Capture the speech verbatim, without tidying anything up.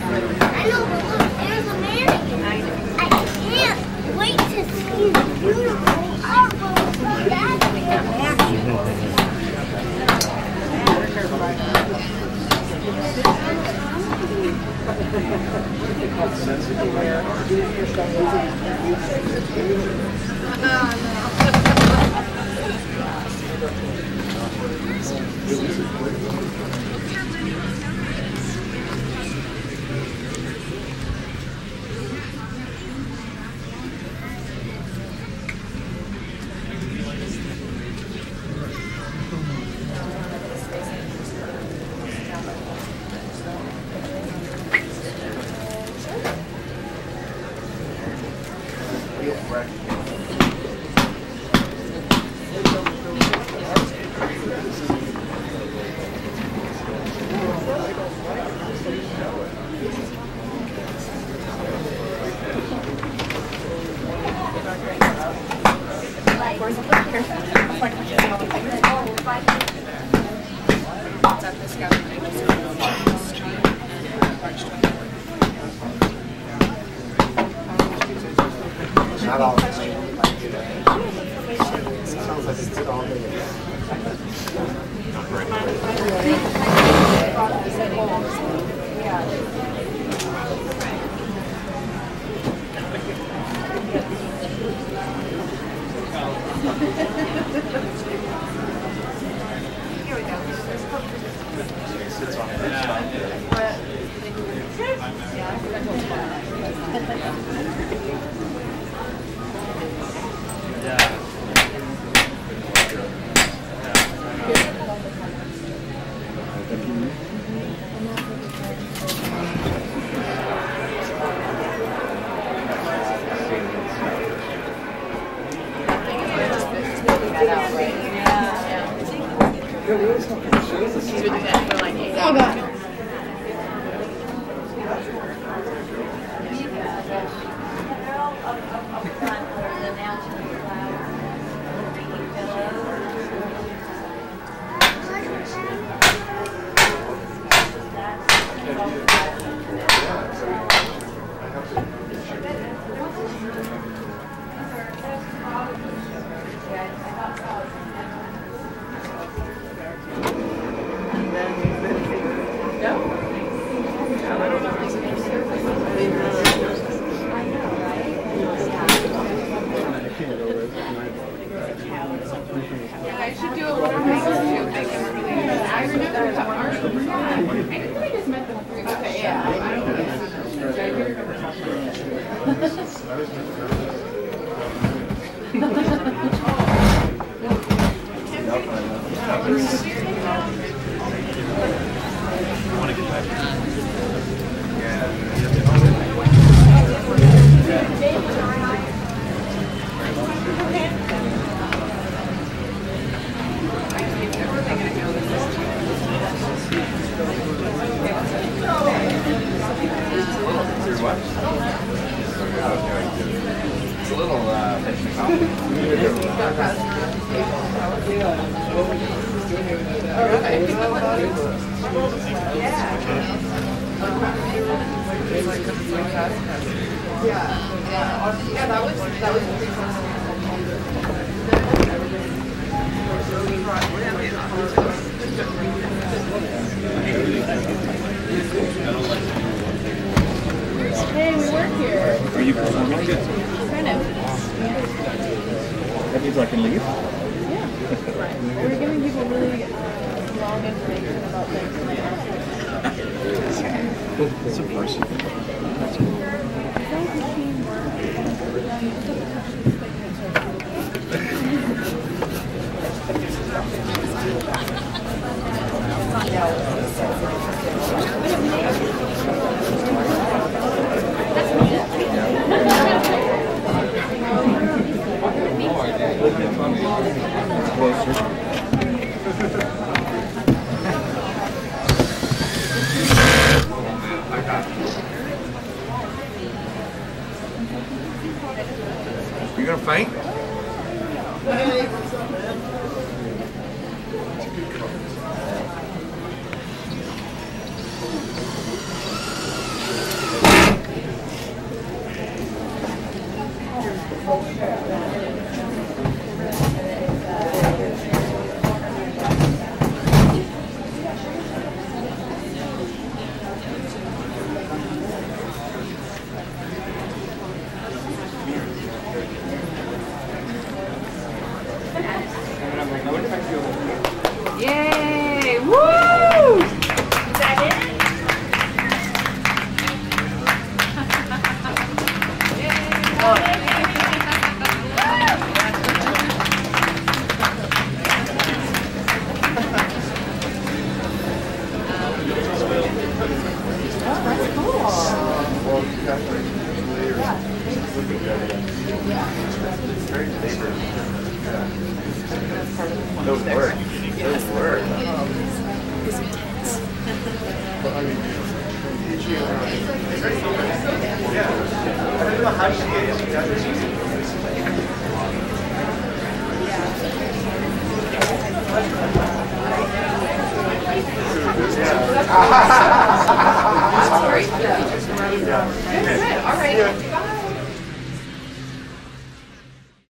I know, but look, there's a mannequin. I can't wait to see the beautiful artwork from that. Not all. Sounds like it's all day. Here we go. Sits on it. Oh God. I should do a little makeup too. I remember the art. I think I just met them. Okay, yeah. I don't know. I want to get back. It's a little uh, Yeah, yeah, that was that was pretty fun. Hey, we work here. Are you performing? Kind of. That means I can leave? Yeah. We're giving people really uh, long information about things. It's a person. You gonna faint? Ah,